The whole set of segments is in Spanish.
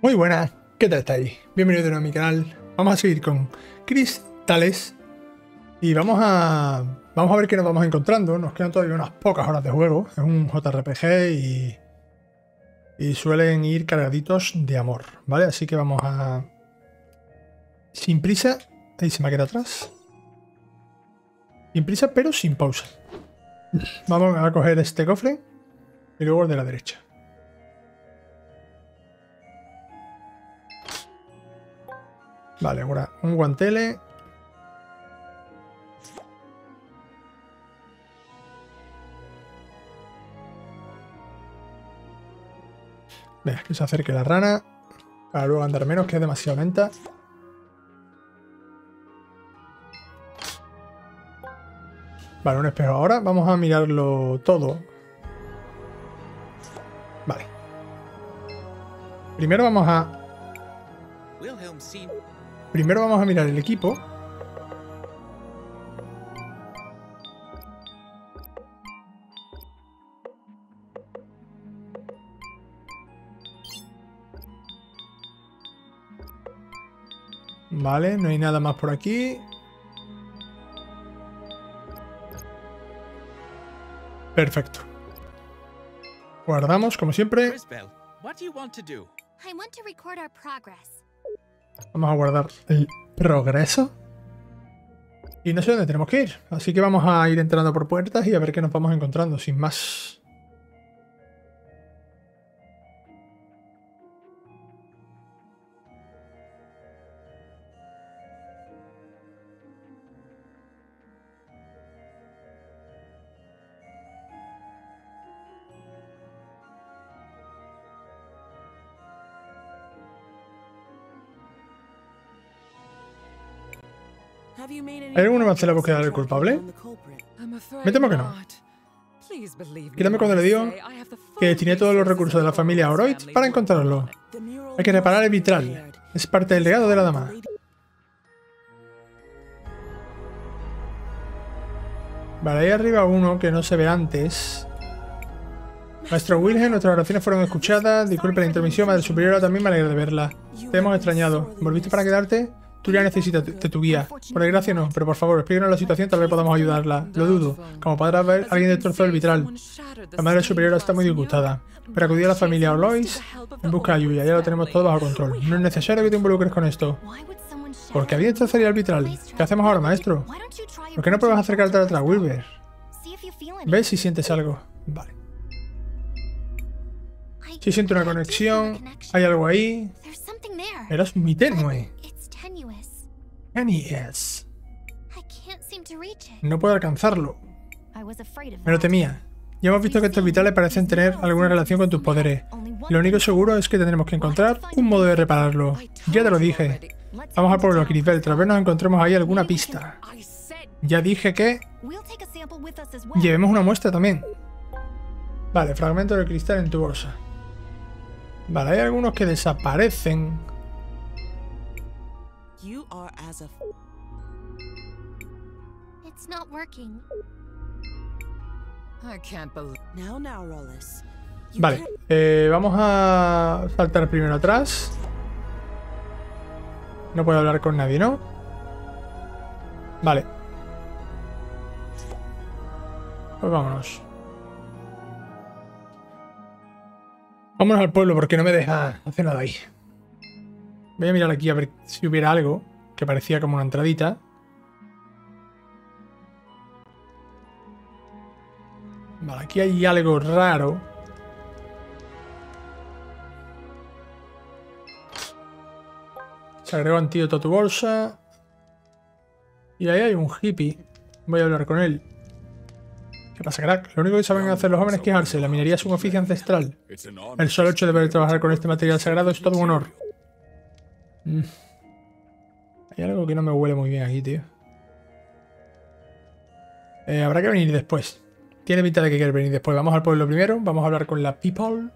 Muy buenas, ¿qué tal estáis? Bienvenidos de nuevo a mi canal. Vamos a seguir con cristales y vamos a ver qué nos vamos encontrando. Nos quedan todavía unas pocas horas de juego. Es un JRPG y suelen ir cargaditos de amor, ¿vale? Así que vamos a... sin prisa. Ahí se me ha quedado atrás. Sin prisa, pero sin pausa. Vamos a coger este cofre y luego el de la derecha. Vale, ahora un guantele. Venga, que se acerque la rana. Para luego andar menos, que es demasiado lenta. Vale, un espejo ahora. Vamos a mirarlo todo. Vale. Primero vamos a mirar el equipo. Vale, no hay nada más por aquí. Perfecto. Guardamos, como siempre. Vamos a guardar el progreso. Y no sé dónde tenemos que ir. Así que vamos a ir entrando por puertas y a ver qué nos vamos encontrando, sin más. ¿Hay alguno más en la búsqueda del culpable? Me temo que no. Créame cuando le digo que destiné todos los recursos de la familia Oroyd para encontrarlo. Hay que reparar el vitral. Es parte del legado de la dama. Vale, ahí arriba uno que no se ve antes. Maestro Wilhelm, nuestras oraciones fueron escuchadas. Disculpe la intromisión, Madre Superiora, también me alegra de verla. Te hemos extrañado. ¿Volviste para quedarte? Tú ya necesitas de tu guía. Por desgracia no, pero por favor, explícanos la situación, tal vez podamos ayudarla. Lo dudo. Como podrás ver, alguien destrozó el vitral. La Madre Superiora está muy disgustada. Pero acudí a la familia Olois en busca de lluvia. Ya lo tenemos todo bajo control. No es necesario que te involucres con esto. ¿Por qué alguien destrozaría el vitral? ¿Qué hacemos ahora, maestro? ¿Por qué no pruebas a acercarte a la Wilber? ¿Ves si sientes algo? Vale. Si siento una conexión, hay algo ahí. Eras muy tenue. No puedo alcanzarlo. Me lo temía. Ya hemos visto que estos vitales parecen tener alguna relación con tus poderes. Lo único seguro es que tendremos que encontrar un modo de repararlo. Ya te lo dije. Vamos al pueblo, Crisbel. Tal vez nos encontremos ahí alguna pista. Ya dije que... llevemos una muestra también. Vale, fragmento de cristal en tu bolsa. Vale, hay algunos que desaparecen. Vale, vamos a saltar primero atrás. No puedo hablar con nadie, ¿no? Vale. Pues vámonos. Vámonos al pueblo porque no me deja hacer nada ahí. Voy a mirar aquí a ver si hubiera algo que parecía como una entradita. Vale, aquí hay algo raro. Se agregó antídoto a tu bolsa. Y ahí hay un hippie. Voy a hablar con él. ¿Qué pasa, crack? Lo único que saben hacer los jóvenes es quejarse. La minería es un oficio ancestral. El solo hecho de poder trabajar con este material sagrado es todo un honor. Hay algo que no me huele muy bien aquí, tío. Habrá que venir después. Tiene pinta de que quiere venir después. Vamos al pueblo primero. Vamos a hablar con la people.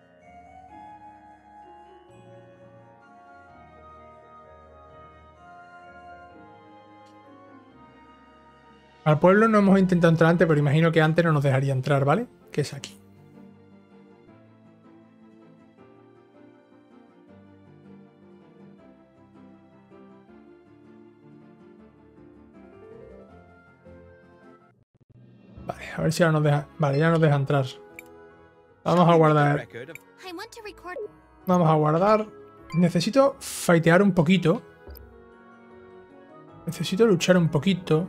Al pueblo no hemos intentado entrar antes, pero imagino que antes no nos dejaría entrar, ¿vale? Que es aquí. Vale, a ver si ahora nos deja... Vale, ya nos deja entrar. Vamos a guardar. Vamos a guardar. Necesito fightear un poquito. Necesito luchar un poquito.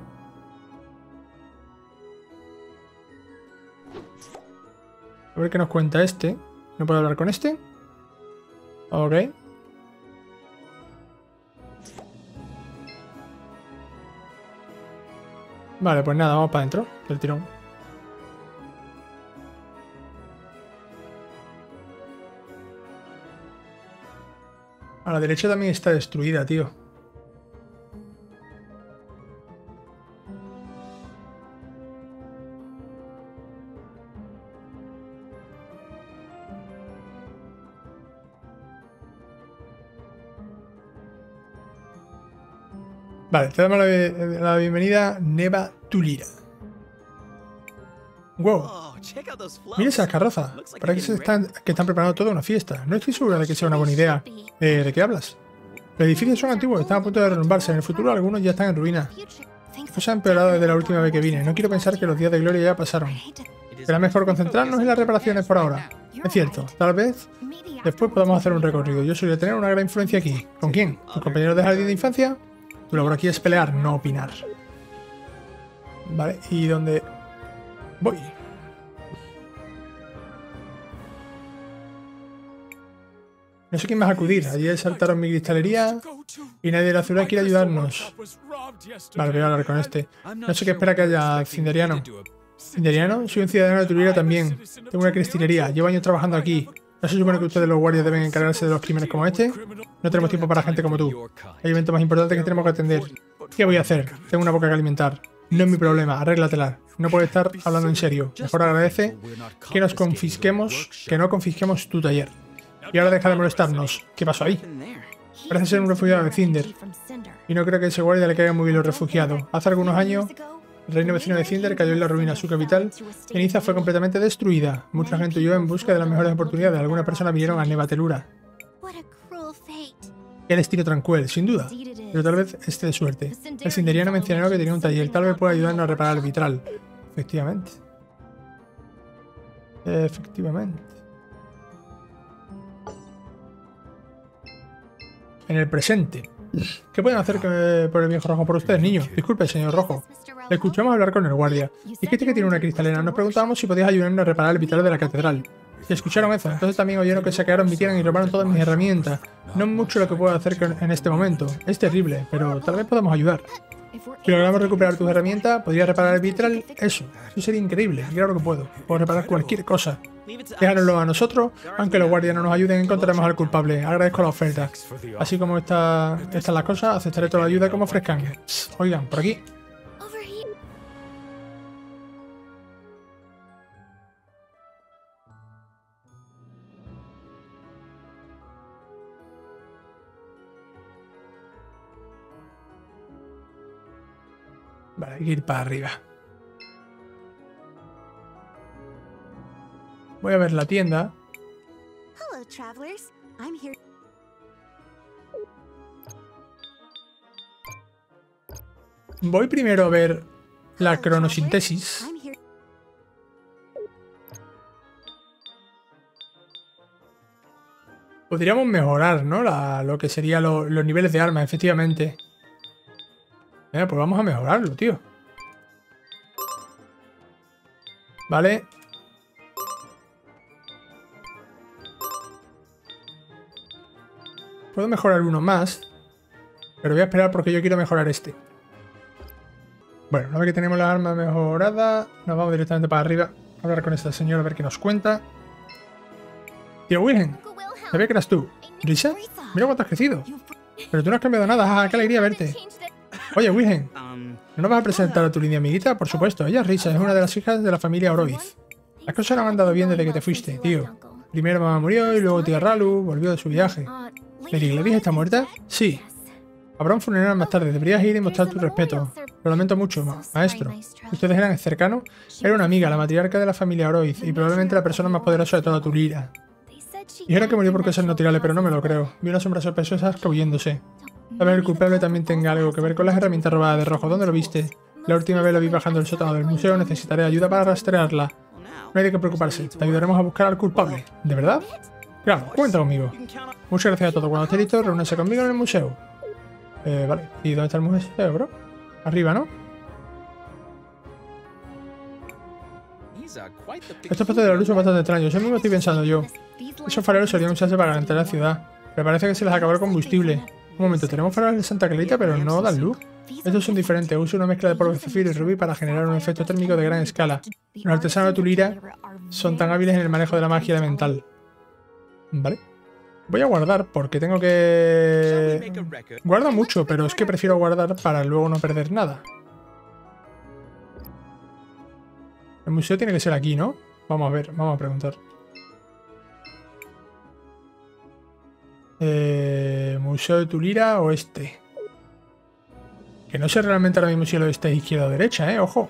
A ver qué nos cuenta este. ¿No puedo hablar con este? Ok. Vale, pues nada, vamos para adentro del tirón. A la derecha también está destruida, tío. Vale, te damos la bienvenida, Neva Tulira. Wow. Mira esa carroza. Parece que están preparando toda una fiesta. No estoy segura de que sea una buena idea. ¿De qué hablas? Los edificios son antiguos, están a punto de derrumbarse. En el futuro algunos ya están en ruina. Esto se ha empeorado desde la última vez que vine. No quiero pensar que los días de gloria ya pasaron. Será mejor concentrarnos en las reparaciones por ahora. Es cierto, tal vez después podamos hacer un recorrido. Yo solía tener una gran influencia aquí. ¿Con quién? ¿Tus compañeros de jardín de infancia? Tu labor aquí es pelear, no opinar. Vale, ¿y dónde voy? No sé quién más acudir. Ayer saltaron mi cristalería y nadie de la ciudad quiere ayudarnos. Vale, voy a hablar con este. No sé qué espera que haya. Cinderiano. ¿Cinderiano? Soy un ciudadano de Tulira también. Tengo una cristalería. Llevo años trabajando aquí. ¿No se supone que ustedes los guardias deben encargarse de los crímenes como este? No tenemos tiempo para gente como tú. Hay eventos más importantes que tenemos que atender. ¿Qué voy a hacer? Tengo una boca que alimentar. No es mi problema, arréglatela. No puedes estar hablando en serio. Mejor agradece que no confisquemos tu taller. Y ahora deja de molestarnos. ¿Qué pasó ahí? Parece ser un refugiado de Cinder. Y no creo que ese guardia le caiga muy bien los refugiados. Hace algunos años, el reino vecino de Cinder cayó en la ruina. Su capital, Ceniza, fue completamente destruida. Mucha gente huyó en busca de las mejores oportunidades. Algunas personas vinieron a Neva Tulira. Qué destino tan cruel, sin duda. Pero tal vez esté de suerte. El Cinderiano mencionó que tenía un taller. Tal vez pueda ayudarnos a reparar el vitral. Efectivamente. Efectivamente. En el presente. ¿Qué pueden hacer por el viejo Rojo por ustedes, niños? Disculpe, señor Rojo. Le escuchamos hablar con el guardia. Dijiste que tiene una cristalera. Nos preguntábamos si podías ayudarnos a reparar el vitral de la catedral. Y escucharon eso. Entonces también oyeron que saquearon mi tienda y robaron todas mis herramientas. No es mucho lo que puedo hacer en este momento. Es terrible, pero tal vez podamos ayudar. Si logramos recuperar tus herramientas, ¿podrías reparar el vitral? Eso sería increíble. Claro que puedo. Puedo reparar cualquier cosa. Déjanoslo a nosotros. Aunque los guardias no nos ayuden, encontraremos al culpable. Agradezco la oferta. Así como están las cosas, aceptaré toda la ayuda que me ofrezcan. Oigan, por aquí. Vale, hay que ir para arriba. Voy a ver la tienda. Voy primero a ver la cronosintesis. Podríamos mejorar, ¿no? Lo que serían los niveles de armas, efectivamente. Pues vamos a mejorarlo, tío. Vale. Puedo mejorar uno más. Pero voy a esperar porque yo quiero mejorar este. Bueno, una vez que tenemos la arma mejorada, nos vamos directamente para arriba a hablar con esta señora a ver qué nos cuenta. Tío Wilhelm, sabía que eras tú. ¿Risa? Mira cuánto has crecido. Pero tú no has cambiado nada. Qué alegría verte. Oye, Wilhelm, ¿no nos vas a presentar a tu linda amiguita? Por supuesto, ella es Risa, es una de las hijas de la familia Oroiz. Las cosas no han andado bien desde que te fuiste, tío. Primero mamá murió y luego tía Ralu volvió de su viaje. ¿Lady Gladys está muerta? Sí. Habrá un funeral más tarde, deberías ir y mostrar tu respeto. Lo lamento mucho, maestro. ¿Ustedes eran cercanos? Era una amiga, la matriarca de la familia Oroiz, y probablemente la persona más poderosa de toda Tulira. Dijeron que murió por cosas naturales, pero no me lo creo. Vi una sombra sospechosa escabulléndose. Tal vez el culpable también tenga algo que ver con las herramientas robadas de Rojo. ¿Dónde lo viste? La última vez la vi bajando el sótano del museo. Necesitaré ayuda para rastrearla. No hay de qué preocuparse. Te ayudaremos a buscar al culpable. ¿De verdad? Claro, cuenta conmigo. Muchas gracias a todos. Cuando esté listo, reúnanse conmigo en el museo. Vale. ¿Y dónde está el museo, bro? Arriba, ¿no? Estos pasos de la luz son bastante extraños. Eso mismo estoy pensando yo. Esos faroles solían usarse para calentar la ciudad. Pero parece que se les acabó el combustible. Un momento, tenemos faroles de Santa Clarita, pero no dan luz. Estos son diferentes. Uso una mezcla de polvo de zafiro y rubí para generar un efecto térmico de gran escala. Los artesanos de Tulira son tan hábiles en el manejo de la magia elemental. Vale. Voy a guardar porque tengo que... Guardo mucho, pero es que prefiero guardar para luego no perder nada. El museo tiene que ser aquí, ¿no? Vamos a ver, vamos a preguntar. Museo de Tulira, oeste. Que no sé realmente ahora mismo si el oeste es izquierda o derecha, ojo.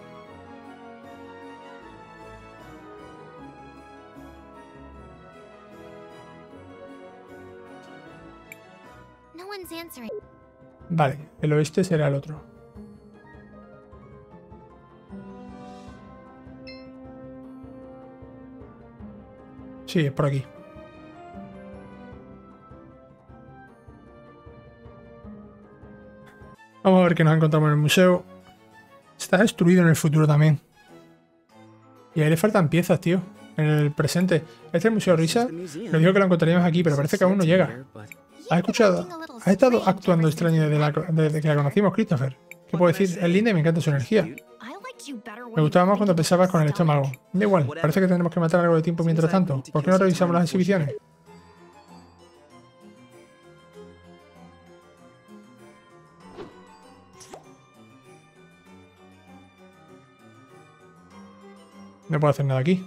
Vale, el oeste será el otro. Sí, es por aquí. Vamos a ver qué nos encontramos en el museo. Está destruido en el futuro también. Y ahí le faltan piezas, tío. En el presente. Este es el Museo Risa. Nos dijo que lo encontraríamos aquí, pero parece que aún no llega. ¿Has escuchado? ¿Has estado actuando extraño desde que la conocimos, Christopher? ¿Qué puedo decir? Es linda y me encanta su energía. Me gustaba más cuando pensabas con el estómago. Da igual, parece que tendremos que matar algo de tiempo mientras tanto. ¿Por qué no revisamos las exhibiciones? No puedo hacer nada aquí.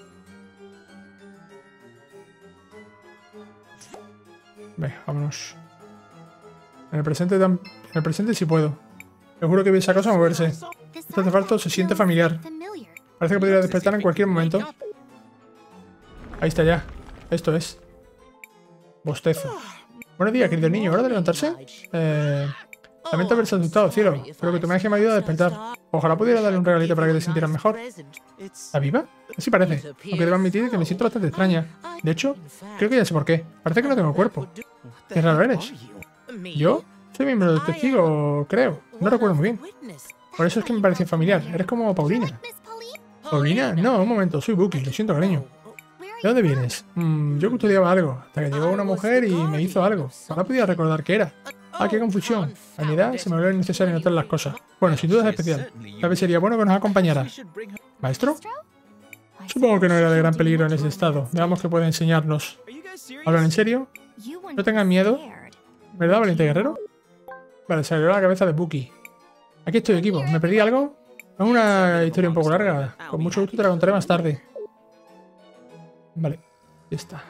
Venga, vámonos. En el presente sí puedo. Te juro que vi esa cosa moverse. Este artefacto se siente familiar. Parece que podría despertar en cualquier momento. Ahí está ya. Esto es. Bostezo. Buenos días, querido niño. ¿Hora de levantarse? Lamento haberse asustado, cielo. Pero que tu magia me ayuda a despertar. Ojalá pudiera darle un regalito para que te sintieras mejor. ¿Está viva? Así parece. Aunque debo admitir que me siento bastante extraña. De hecho, creo que ya sé por qué. Parece que no tengo cuerpo. ¿Qué raro eres? ¿Yo? Soy miembro del testigo, creo. No recuerdo muy bien. Por eso es que me parecía familiar. Eres como Paulina. ¿Paulina? No, un momento. Soy Bucky. Lo siento, cariño. ¿De dónde vienes? Yo custodiaba algo. Hasta que llegó una mujer y me hizo algo. Ahora podía recordar qué era. Ah, qué confusión. A mi edad se me vuelve necesario notar las cosas. Bueno, sin duda es especial. Tal vez sería bueno que nos acompañara. ¿Maestro? Supongo que no era de gran peligro en ese estado. Veamos qué puede enseñarnos. ¿Hablan en serio? No tengan miedo. ¿Verdad, valiente guerrero? Vale, se agregó la cabeza de Bucky. Aquí estoy, equipo. ¿Me perdí algo? Es una historia un poco larga. Con mucho gusto te la contaré más tarde. Vale, ya está.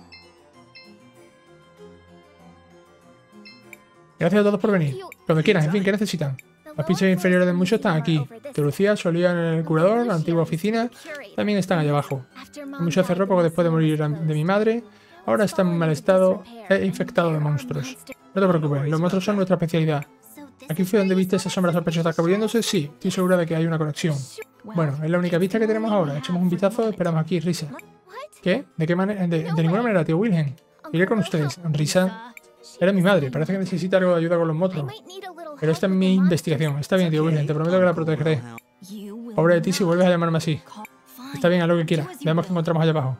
Gracias a todos por venir. Cuando quieran, en fin, ¿qué necesitan? Las pizzas inferiores del museo están aquí. Teolucía solía en el curador, la antigua oficina, también están allá abajo. El museo cerró poco después de morir de mi madre. Ahora está en mal estado e infectado de monstruos. No te preocupes, los monstruos son nuestra especialidad. ¿Aquí fue donde viste esa sombra sospechosa escabulléndose? Sí, estoy segura de que hay una conexión. Bueno, es la única pista que tenemos ahora. Echemos un vistazo, esperamos aquí, Risa. ¿Qué? ¿De qué manera? De ninguna manera, tío Wilhelm. Iré con ustedes. Risa. Era mi madre. Parece que necesita algo de ayuda con los monstruos. Pero esta es mi investigación. Está bien, tío Wilhelm. Te prometo que la protegeré. Pobre de ti si vuelves a llamarme así. Está bien, haz lo que quieras. Veamos qué encontramos allá abajo.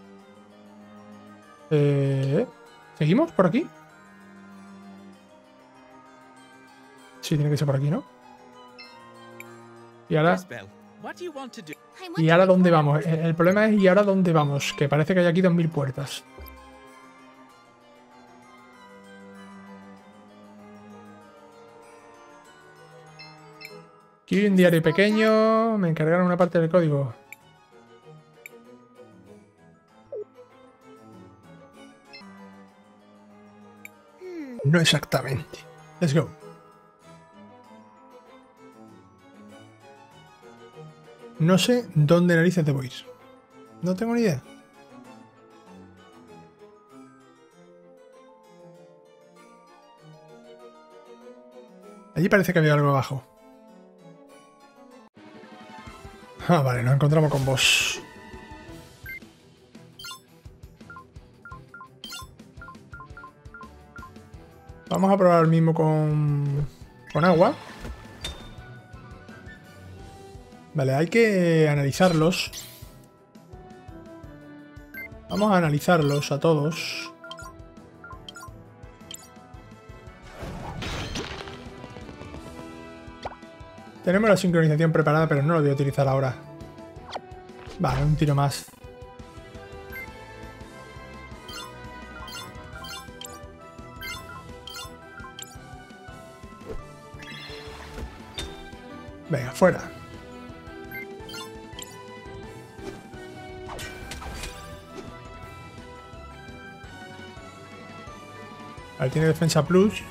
¿Seguimos por aquí? Sí, tiene que ser por aquí, ¿no? Y ahora... ¿Y ahora dónde vamos? El problema es ¿y ahora dónde vamos? Que parece que hay aquí 2000 puertas. Aquí hay un diario pequeño. Me encargaron una parte del código. No exactamente. Let's go. No sé dónde narices debo ir. No tengo ni idea. Allí parece que había algo abajo. Ah, vale, nos encontramos con vos. Vamos a probar el mismo con agua. Vale, hay que analizarlos. Vamos a analizarlos a todos. Tenemos la sincronización preparada, pero no lo voy a utilizar ahora. Vale, un tiro más. Venga, fuera. Vale, tiene defensa plus.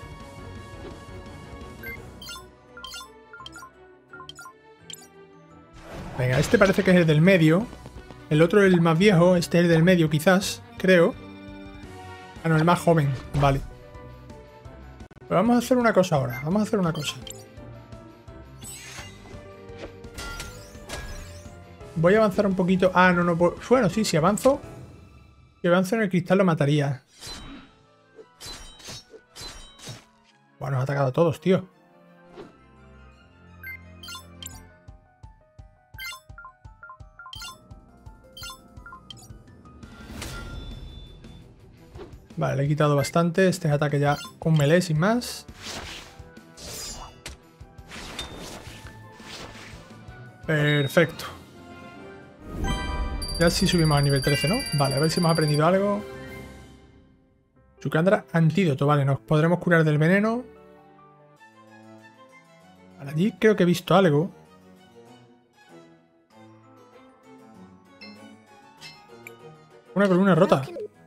Venga, este parece que es el del medio. El otro es el más viejo. Este es el del medio, quizás. Creo. Ah, no, el más joven. Vale. Pero vamos a hacer una cosa ahora. Vamos a hacer una cosa. Voy a avanzar un poquito. Ah, no, no puedo. Bueno, sí, si avanzo. Si avanzo en el cristal lo mataría. Bueno, nos ha atacado a todos, tío. Vale, le he quitado bastante. Este ataque ya con melee sin más. Perfecto. Ya sí subimos a nivel 13, ¿no? Vale, a ver si hemos aprendido algo. Chukandra, antídoto. Vale, nos podremos curar del veneno. Vale, allí creo que he visto algo. Una columna rota.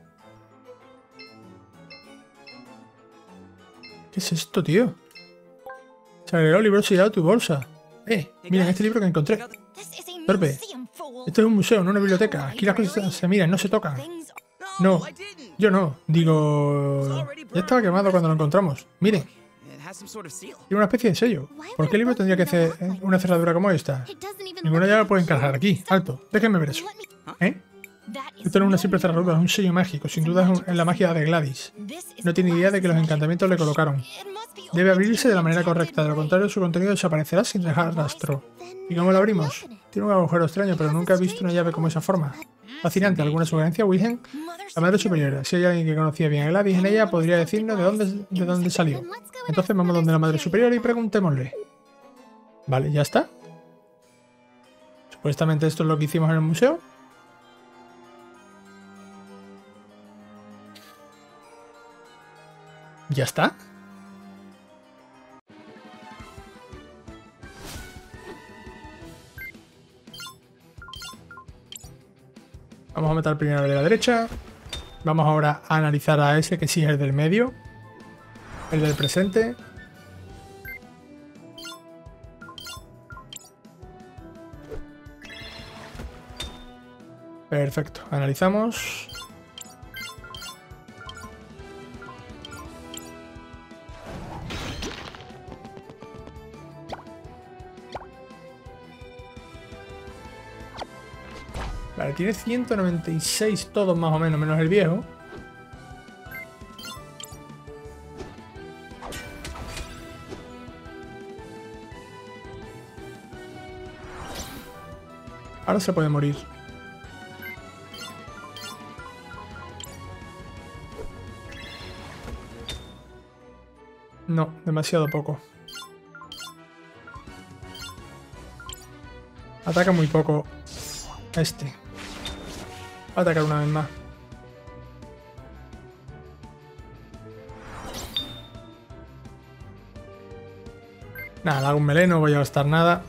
¿Qué es esto, tío? Se agregó librosidad a tu bolsa. Miren este libro que encontré. Torpe. Esto es un museo, no una biblioteca. Aquí las cosas se miran, no se tocan. No, yo no. Digo... Ya estaba quemado cuando lo encontramos. Miren. Tiene una especie de sello. ¿Por qué el libro tendría que hacer una cerradura como esta? Ninguna llave puede encajar aquí. Alto, déjenme ver eso. ¿Eh? Esto no es una simple cerradura, es un sello mágico. Sin duda es la magia de Gladys. No tiene idea de que los encantamientos le colocaron. Debe abrirse de la manera correcta, de lo contrario su contenido desaparecerá sin dejar rastro. ¿Y cómo lo abrimos? Tiene un agujero extraño, pero nunca he visto una llave como esa forma. Fascinante. ¿Alguna sugerencia, Wilhelm? La madre superiora. Si hay alguien que conocía bien a Gladys en ella, podría decirnos de dónde salió. Entonces vamos donde la madre superiora y preguntémosle. Vale, ya está. Supuestamente esto es lo que hicimos en el museo. ¿Ya está? Vamos a meter primero el de la derecha. Vamos ahora a analizar a ese que sí es el del medio. El del presente. Perfecto. Analizamos. Vale, tiene 196 todos más o menos, menos el viejo. Ahora se puede morir. No, demasiado poco. Ataca muy poco. Este. Va a atacar una vez más. Nada, le hago un melee, no voy a gastar nada.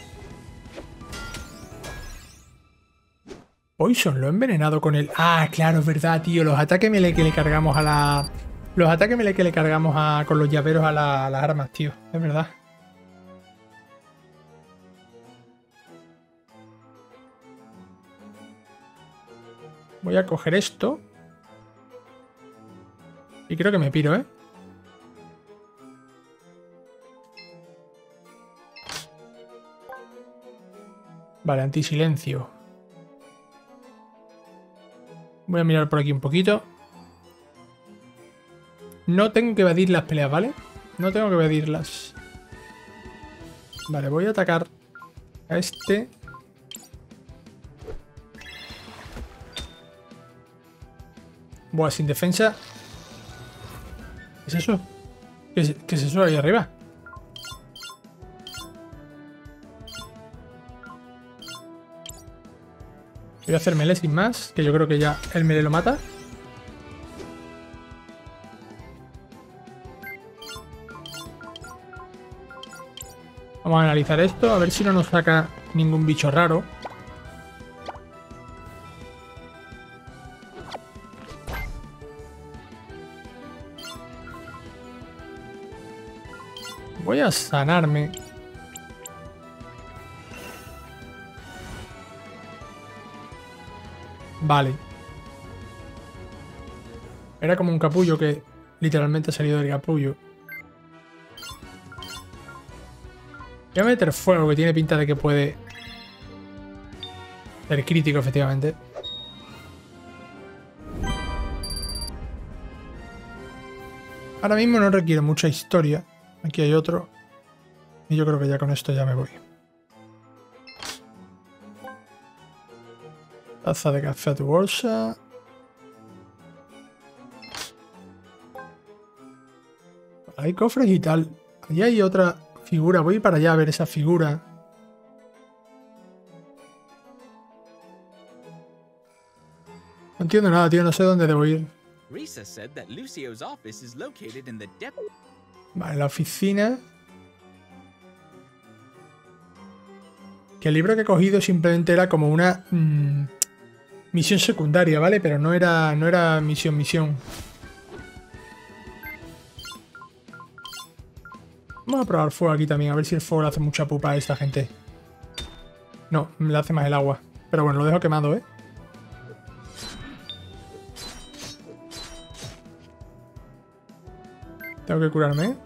Poison, lo he envenenado con el... Ah, claro, es verdad, tío. Los ataques melee que le cargamos a la... Los ataques melee que le cargamos con los llaveros a las armas, tío. Es verdad. Voy a coger esto. Y creo que me piro, ¿eh? Vale, antisilencio. Voy a mirar por aquí un poquito. No tengo que evadir las peleas, ¿vale? No tengo que evadirlas. Vale, voy a atacar a este. Buah, sin defensa. ¿Qué es eso? ¿Qué es eso ahí arriba? Voy a hacer melee sin más, que yo creo que ya el melee lo mata. Vamos a analizar esto, a ver si no nos saca ningún bicho raro. Voy a sanarme. Vale. Era como un capullo que literalmente ha salido del capullo. Voy a meter fuego, que tiene pinta de que puede ser crítico, efectivamente. Ahora mismo no requiere mucha historia. Aquí hay otro. Y yo creo que ya con esto ya me voy. Taza de café a tu bolsa. Hay cofres y tal. Allí hay otra figura. Voy para allá a ver esa figura. No entiendo nada, tío. No sé dónde debo ir. Vale, la oficina. Que el libro que he cogido simplemente era como una misión secundaria, ¿vale? Pero no era misión. Vamos a probar fuego aquí también, a ver si el fuego le hace mucha pupa a esta gente. No, me le hace más el agua. Pero bueno, lo dejo quemado, ¿eh? Tengo que curarme, ¿eh?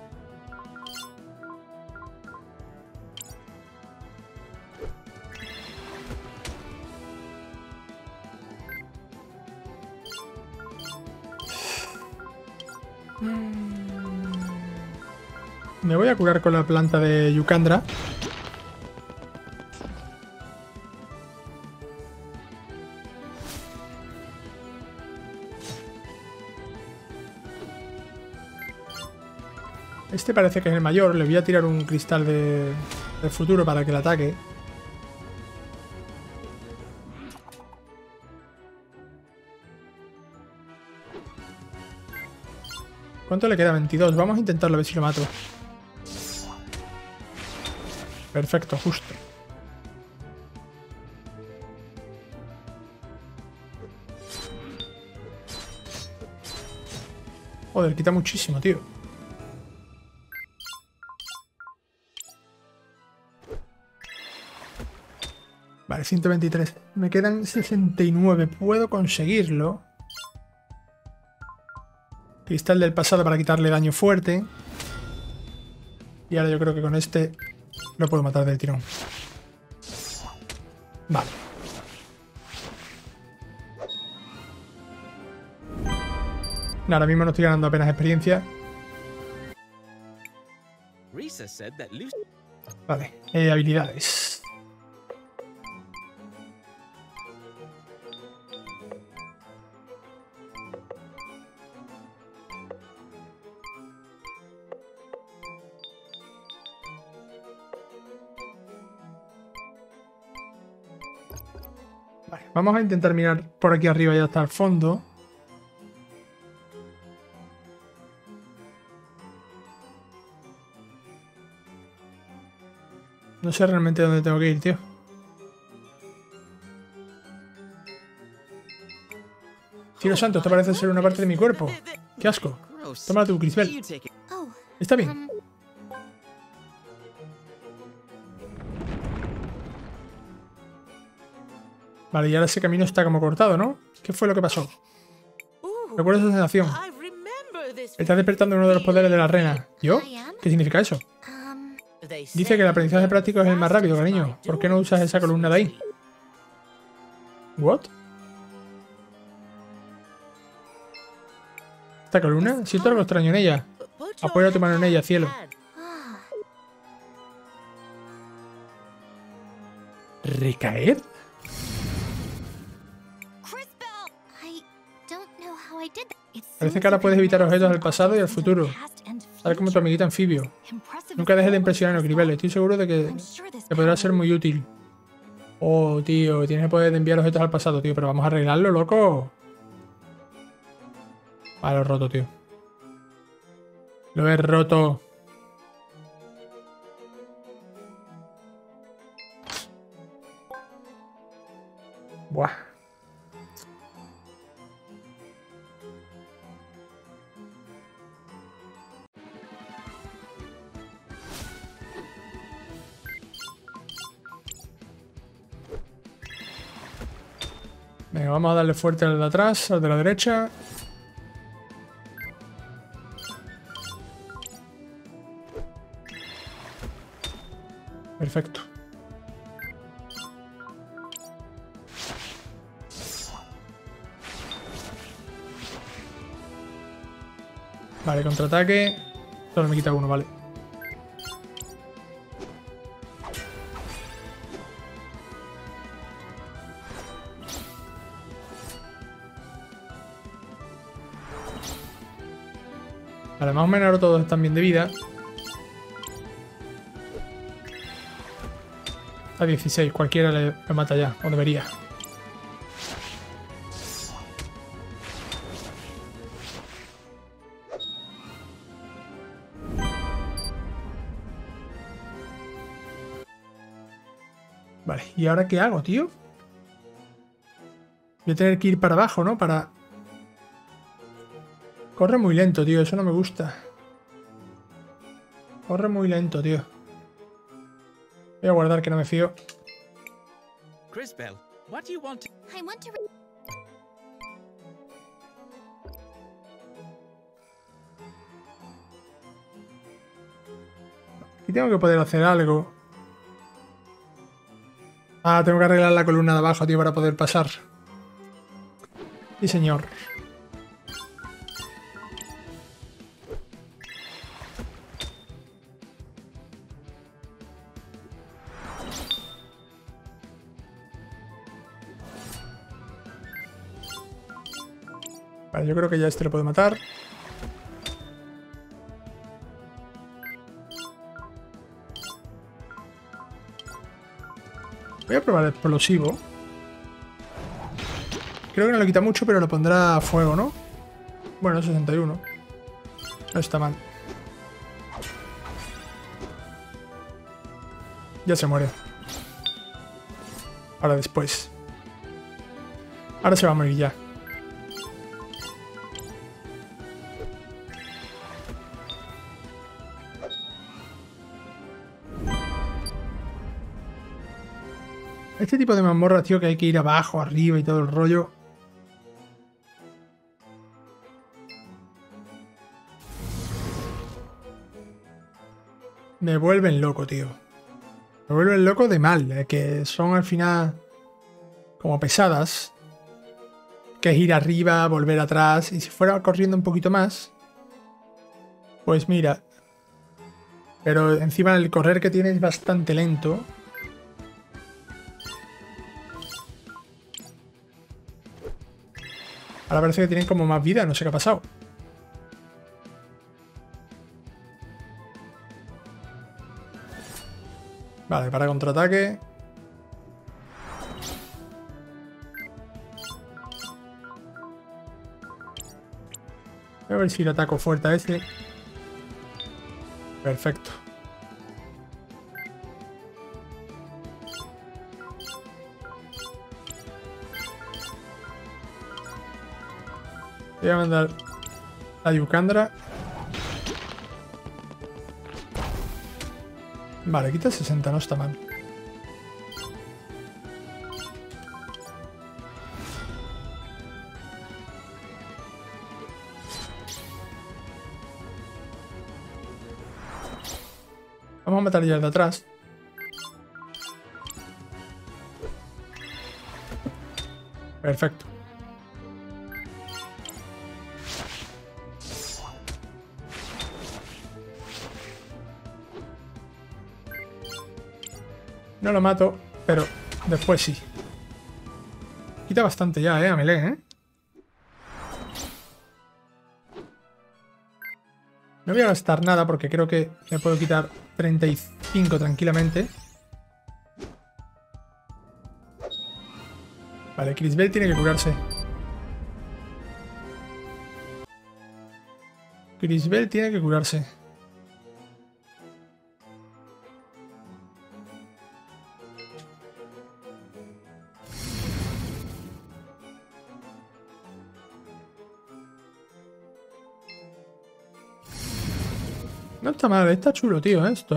Me voy a curar con la planta de Yukandra. Este parece que es el mayor. Le voy a tirar un cristal del futuro para que le ataque. ¿Cuánto le queda? 22. Vamos a intentarlo a ver si lo mato. Perfecto, justo. Joder, quita muchísimo, tío. Vale, 123. Me quedan 69. Puedo conseguirlo. Cristal del pasado para quitarle daño fuerte. Y ahora yo creo que con este lo puedo matar del tirón. Vale. Ahora mismo no estoy ganando apenas experiencia. Vale, habilidades. Vale, vamos a intentar mirar por aquí arriba ya hasta el fondo. No sé realmente dónde tengo que ir, tío. Cielo santo, esto parece ser una parte de mi cuerpo. ¡Qué asco! Tómala tu Crisbel. Está bien. Vale, y ahora ese camino está como cortado, ¿no? ¿Qué fue lo que pasó? Recuerdo esa sensación. Estás despertando uno de los poderes de la reina. ¿Yo? ¿Qué significa eso? Dice que el aprendizaje práctico es el más rápido, cariño. ¿Por qué no usas esa columna de ahí? ¿What? ¿Esta columna? Siento algo extraño en ella. Apoya tu mano en ella, cielo. ¿Recaer? Parece que ahora puedes evitar objetos del pasado y del futuro. Tal como tu amiguita anfibio. Nunca dejes de impresionar a Cribel. Estoy seguro de que te podrá ser muy útil. Oh, tío, tienes el poder de enviar objetos al pasado, tío. Pero vamos a arreglarlo, loco. Vale, lo he roto, tío. Lo he roto. Buah. Venga, vamos a darle fuerte al de atrás, al de la derecha. Perfecto. Vale, contraataque. Solo me quita uno, vale. Vale, más o menos ahora todos están bien de vida. A 16, cualquiera le mata ya, o debería. Vale, ¿y ahora qué hago, tío? Voy a tener que ir para abajo, ¿no? Para... Corre muy lento, tío, eso no me gusta. Corre muy lento, tío. Voy a guardar que no me fío. Crisbel, what do you want to... Aquí tengo que poder hacer algo. Ah, tengo que arreglar la columna de abajo, tío, para poder pasar. Sí, señor. Vale, yo creo que ya este lo puedo matar. Voy a probar el explosivo. Creo que no le quita mucho, pero lo pondrá a fuego, ¿no? Bueno, 61. No está mal. Ya se muere. Ahora después. Ahora se va a morir ya. Este tipo de mazmorras, tío, que hay que ir abajo, arriba y todo el rollo. Me vuelven loco, tío. Me vuelven loco de mal, que son al final como pesadas. Que es ir arriba, volver atrás. Y si fuera corriendo un poquito más, pues mira. Pero encima el correr que tiene es bastante lento. Ahora parece que tienen como más vida, no sé qué ha pasado. Vale, para contraataque. Voy a ver si le ataco fuerte a este. Perfecto. Voy a mandar a Yukandra. Vale, quita 60, no está mal. Vamos Vamos a matar ya el de atrás. Perfecto. No lo mato, pero después sí. Quita bastante ya, a melee, No voy a gastar nada porque creo que me puedo quitar 35 tranquilamente. Vale, Crisbel tiene que curarse. Crisbel tiene que curarse. No está mal, está chulo, tío, esto,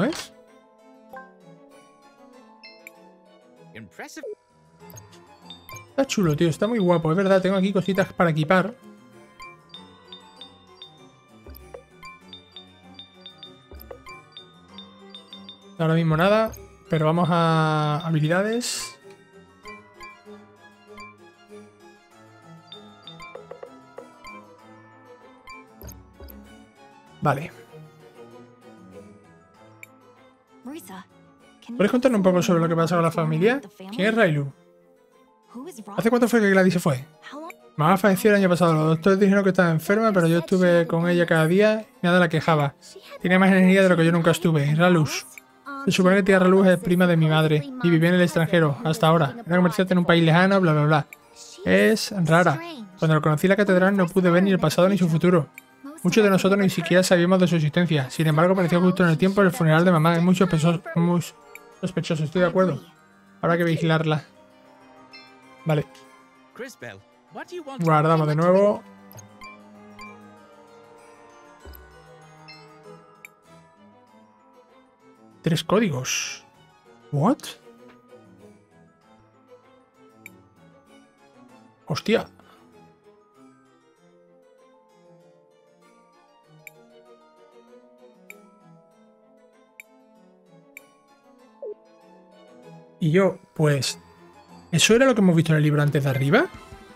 Impressive. Está chulo, tío, está muy guapo, es verdad, tengo aquí cositas para equipar. Ahora mismo nada, pero vamos a habilidades. Vale. ¿Puedes contarnos un poco sobre lo que pasa con la familia? ¿Quién es Railu? ¿Hace cuánto fue que Gladys se fue? Mamá falleció el año pasado. Los doctores dijeron que estaba enferma, pero yo estuve con ella cada día y nada la quejaba. Tenía más energía de lo que yo nunca estuve. Ralus. Se supone que tía Ralus es prima de mi madre y vivía en el extranjero hasta ahora. Era comerciante en un país lejano, bla bla bla. Es rara. Cuando lo conocí en la catedral no pude ver ni el pasado ni su futuro. Muchos de nosotros ni siquiera sabíamos de su existencia. Sin embargo, apareció justo en el tiempo del funeral de mamá. Es muy sospechoso, estoy de acuerdo. Habrá que vigilarla. Vale. Crisbel, what do you want? Guardamos de nuevo. Tres códigos. ¿What? Hostia. Y yo, pues... ¿Eso era lo que hemos visto en el libro antes de arriba?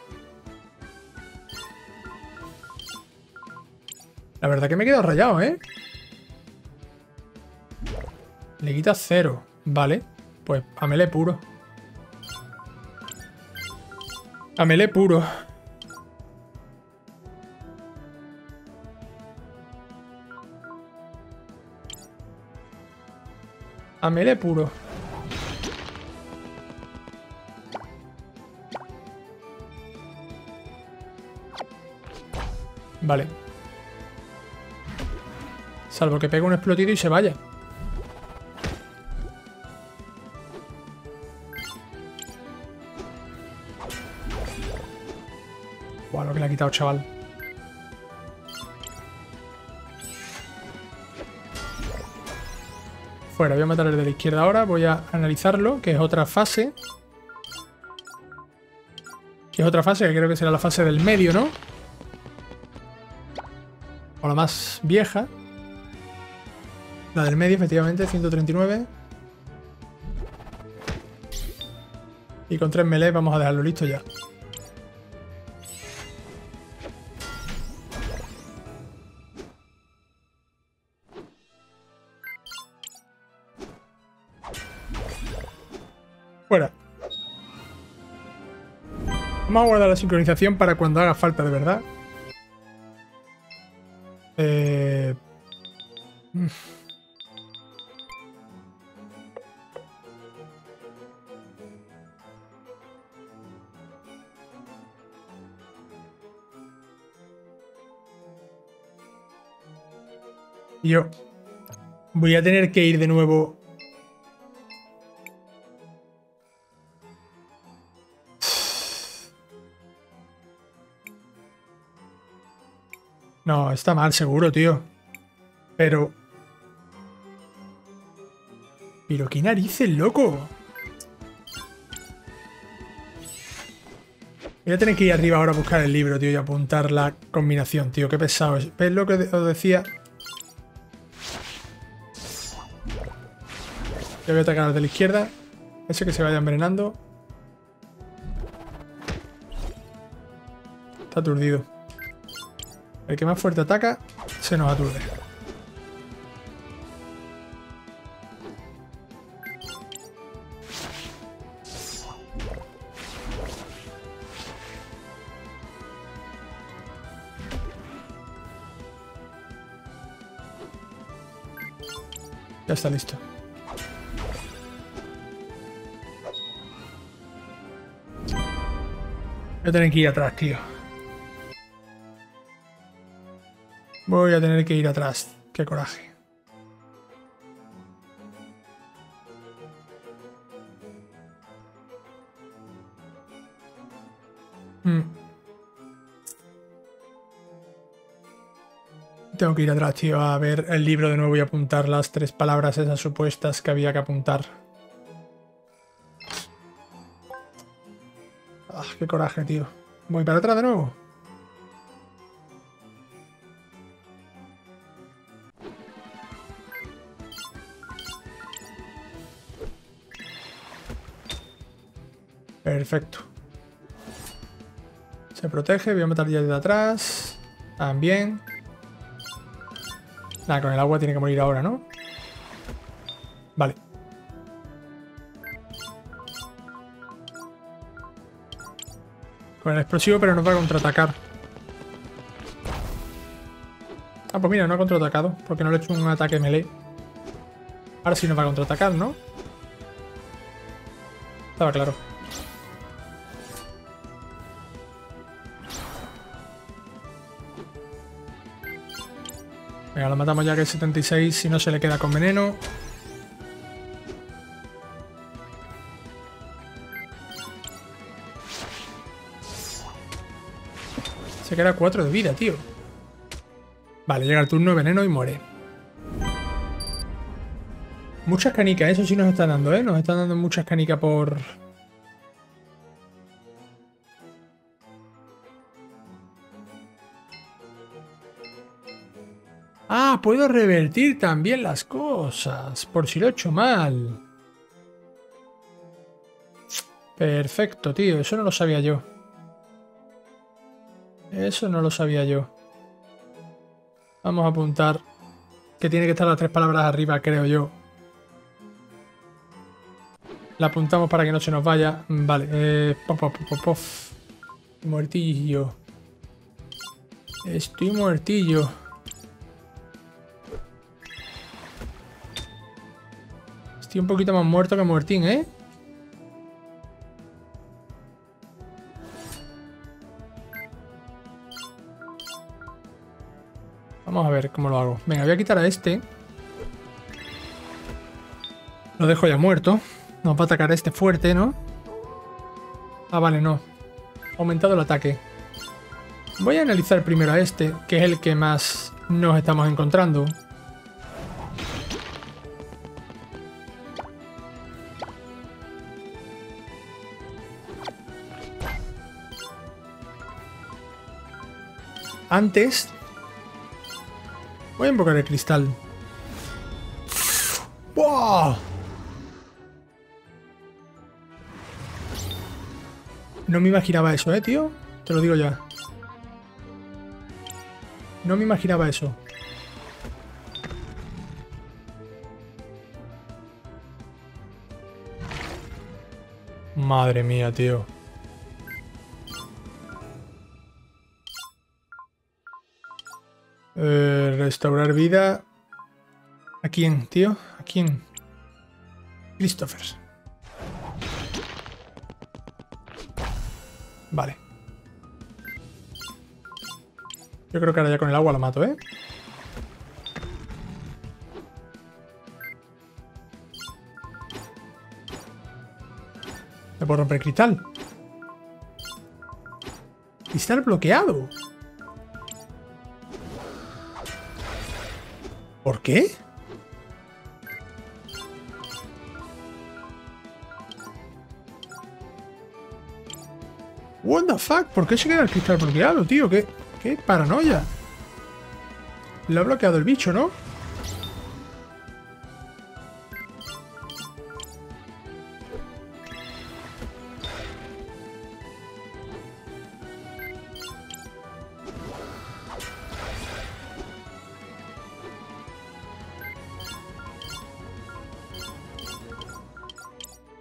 La verdad que me he quedado rayado, ¿eh? Le quita 0. Vale. Pues a melee puro. A melee puro. A melee puro. Vale. Salvo que pegue un explotido y se vaya. Buah, lo que le ha quitado, chaval. Fuera, voy a matar el de la izquierda ahora. Voy a analizarlo, que es otra fase. Que es otra fase, que creo que será la fase del medio, ¿no? O la más vieja. La del medio, efectivamente, 139. Y con 3 melee vamos a dejarlo listo ya. Fuera. Vamos a guardar la sincronización para cuando haga falta de verdad. Yo voy a tener que ir de nuevo. No, está mal seguro, tío. Pero qué narices, loco. Voy a tener que ir arriba ahora a buscar el libro, tío, y apuntar la combinación, tío. Qué pesado es. ¿Ves lo que os decía? Yo voy a atacar al de la izquierda. Ese que se vaya envenenando. Está aturdido. El que más fuerte ataca se nos aturde. Ya está listo. Voy a tener que ir atrás, tío. Voy a tener que ir atrás. Qué coraje. Tengo que ir atrás, tío, a ver el libro de nuevo y apuntar las 3 palabras esas supuestas que había que apuntar. Ah, qué coraje, tío. Voy para atrás de nuevo. Perfecto. Se protege, voy a matar ya desde atrás. También. Nada, con el agua tiene que morir ahora, ¿no? Vale. Con el explosivo, pero nos va a contraatacar. Ah, pues mira, no ha contraatacado, porque no le he hecho un ataque melee. Ahora sí nos va a contraatacar, ¿no? Estaba claro. Venga, lo matamos ya que es 76, si no se le queda con veneno. Se queda 4 de vida, tío. Vale, llega el turno de veneno y muere. Muchas canicas, eso sí nos están dando, ¿eh? Nos están dando muchas canicas por... Ah, puedo revertir también las cosas, por si lo he hecho mal. Perfecto, tío, eso no lo sabía yo. Eso no lo sabía yo. Vamos a apuntar que tiene que estar las 3 palabras arriba, creo yo. La apuntamos para que no se nos vaya. Vale, pof. Muertillo. Estoy muertillo. Estoy un poquito más muerto que muertín, ¿eh? Vamos a ver cómo lo hago. Venga, voy a quitar a este. Lo dejo ya muerto. Nos va a atacar a este fuerte, ¿no? Ah, vale, no. Ha aumentado el ataque. Voy a analizar primero a este, que es el que más nos estamos encontrando. Antes voy a invocar el cristal. ¡Wow! No me imaginaba eso, tío. Te lo digo ya. No me imaginaba eso. Madre mía, tío. Restaurar vida. ¿A quién, tío? ¿A quién? Christopher. Vale. Yo creo que ahora ya con el agua lo mato, ¿eh? ¿Me puedo romper el cristal? Cristal bloqueado. ¿Por qué? What the fuck? ¿Por qué se queda el cristal bloqueado, tío? ¿Qué paranoia? Lo ha bloqueado el bicho, ¿no?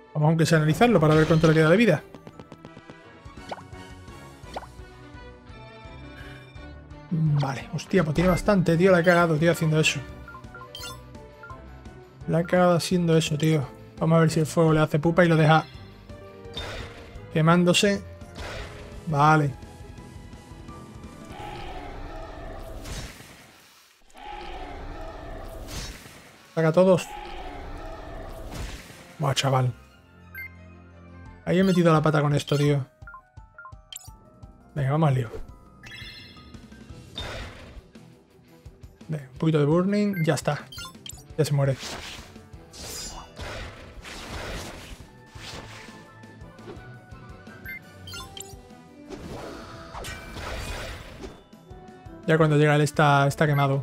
Vamos aunque sea a analizarlo para ver cuánto le queda de vida. Vale, hostia, pues tiene bastante, tío. La he cagado, tío, haciendo eso. La he cagado haciendo eso, tío. Vamos a ver si el fuego le hace pupa y lo deja quemándose. Vale. Saca a todos. Buah, chaval. Ahí he metido la pata con esto, tío. Venga, vamos al lío. Venga, un poquito de burning. Ya está. Ya se muere. Ya cuando llega él está quemado.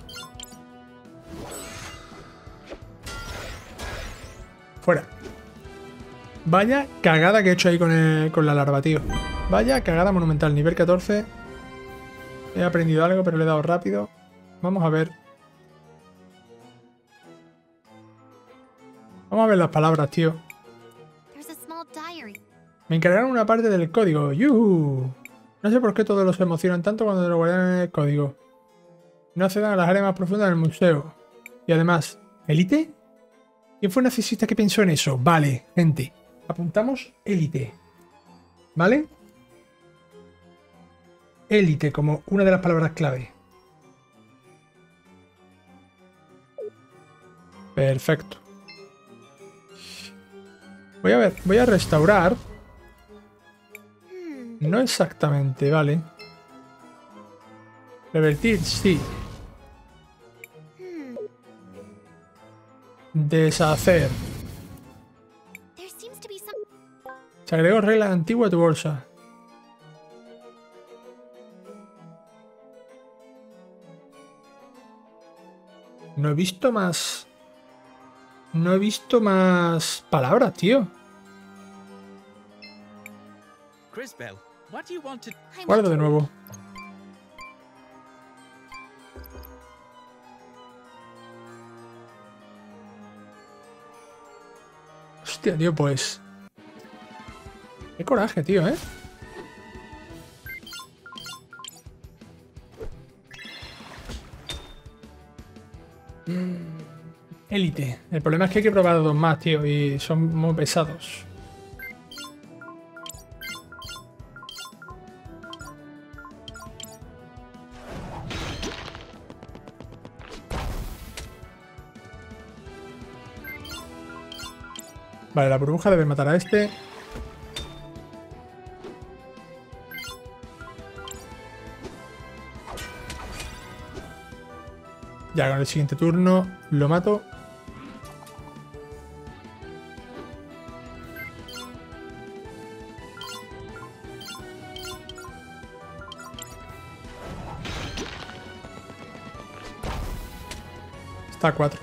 Fuera. Vaya cagada que he hecho ahí con la larva, tío. Vaya cagada monumental. Nivel 14. He aprendido algo, pero le he dado rápido. Vamos a ver. Vamos a ver las palabras, tío. Me encargaron una parte del código. ¡Yuhu! No sé por qué todos los emocionan tanto cuando lo guardan en el código. No accedan a las áreas más profundas del museo. Y además, ¿élite? ¿Quién fue el narcisista que pensó en eso? Vale, gente. Apuntamos élite. ¿Vale? Élite como una de las palabras clave. Perfecto. Voy a ver, voy a restaurar. No exactamente, vale. Revertir, sí. Deshacer. Se agregó regla antigua a tu bolsa. No he visto más... No he visto más palabras, tío. Crisbell, what do you want to... Guardo de nuevo. Hostia, tío, pues... Qué coraje, tío, ¿eh? Élite. El problema es que hay que probar dos más, tío, y son muy pesados. Vale, la burbuja debe matar a este. Ya con el siguiente turno lo mato. Está a 4.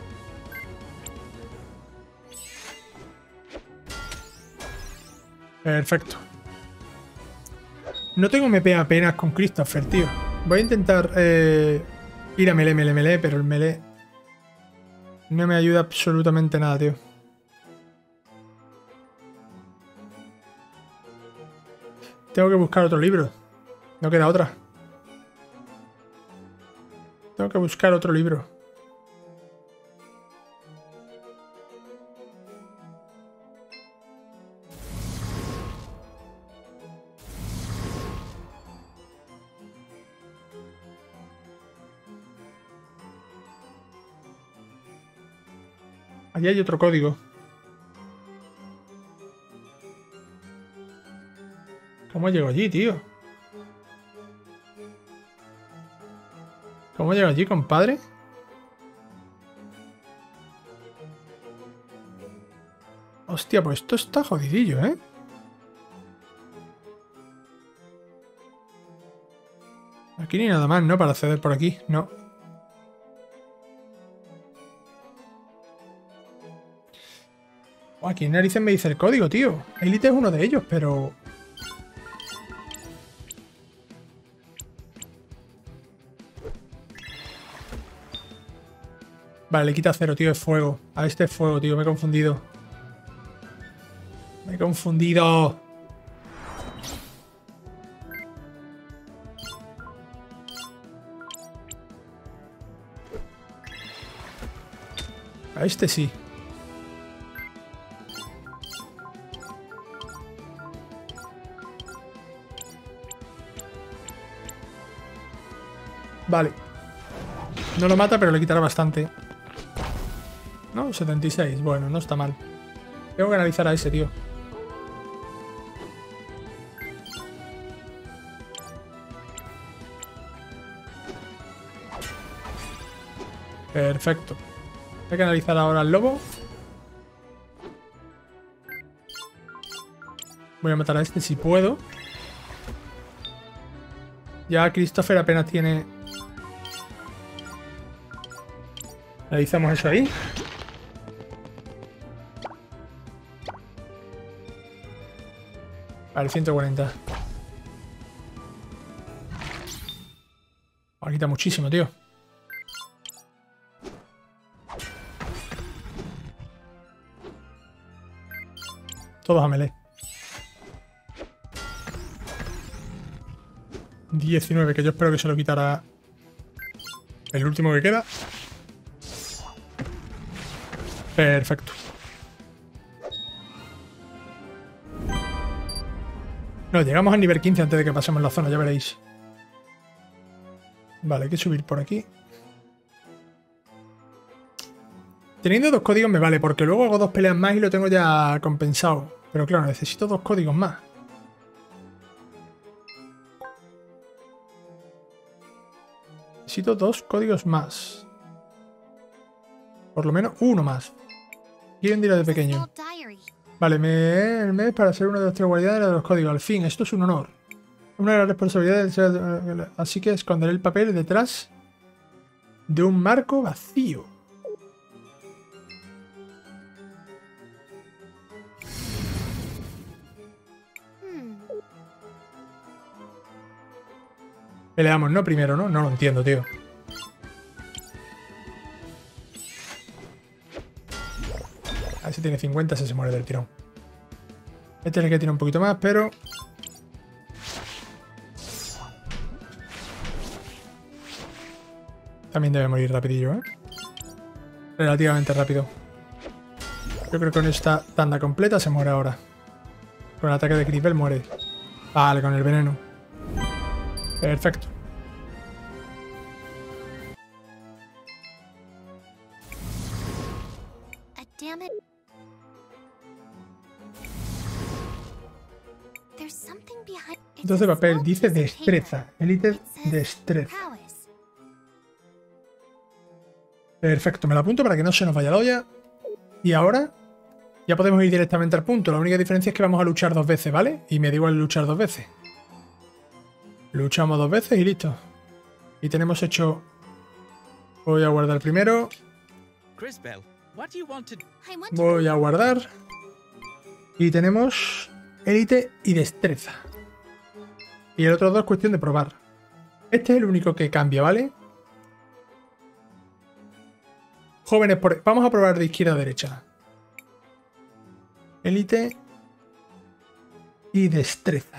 Perfecto. No tengo MP apenas con Christopher, tío. Voy a intentar ir a melee, pero el melee no me ayuda absolutamente nada, tío. Tengo que buscar otro libro. No queda otra. Tengo que buscar otro libro. Allí hay otro código. ¿Cómo llego allí, tío? ¿Cómo llego allí, compadre? Hostia, pues esto está jodidillo, ¿eh? Aquí ni nada más, ¿no? Para acceder por aquí, no. Aquí en narices me dice el código, tío. Elite es uno de ellos, pero... Vale, le quita 0, tío, es fuego. A este es fuego, tío, me he confundido. Me he confundido. A este sí. Vale. No lo mata, pero le quitará bastante. No, 76. Bueno, no está mal. Tengo que analizar a ese, tío. Perfecto. Hay que analizar ahora al lobo. Voy a matar a este si puedo. Ya Christopher apenas tiene... Analizamos eso ahí. Vale, 140. Me quita muchísimo, tío. Todos a melee. 19, que yo espero que se lo quitará el último que queda. Perfecto. No, llegamos al nivel 15 antes de que pasemos la zona, ya veréis. Vale, hay que subir por aquí. Teniendo 2 códigos me vale, porque luego hago 2 peleas más y lo tengo ya compensado. Pero claro, necesito 2 códigos más. Necesito 2 códigos más. Por lo menos uno más. ¿Quién dirá de pequeño? Vale, el mes para ser uno de los 3 guardianes de los códigos. Al fin, esto es un honor. Una gran responsabilidad. Así que esconderé el papel detrás de un marco vacío. Peleamos, ¿no? Primero, ¿no? No lo entiendo, tío. A ver si tiene 50, se muere del tirón. Este es el que tiene un poquito más, pero... También debe morir rapidillo, ¿eh? Relativamente rápido. Yo creo que con esta tanda completa se muere ahora. Con el ataque de Crippel muere. Vale, con el veneno. Perfecto. Entonces papel dice destreza. Elite destreza. Perfecto, me lo apunto para que no se nos vaya la olla. Y ahora ya podemos ir directamente al punto. La única diferencia es que vamos a luchar 2 veces, ¿vale? Y me da igual luchar 2 veces. Luchamos 2 veces y listo. Y tenemos hecho... Voy a guardar primero. Voy a guardar. Y tenemos élite y destreza. Y el otro 2 es cuestión de probar. Este es el único que cambia, ¿vale? Jóvenes, vamos a probar de izquierda a derecha. Élite y destreza.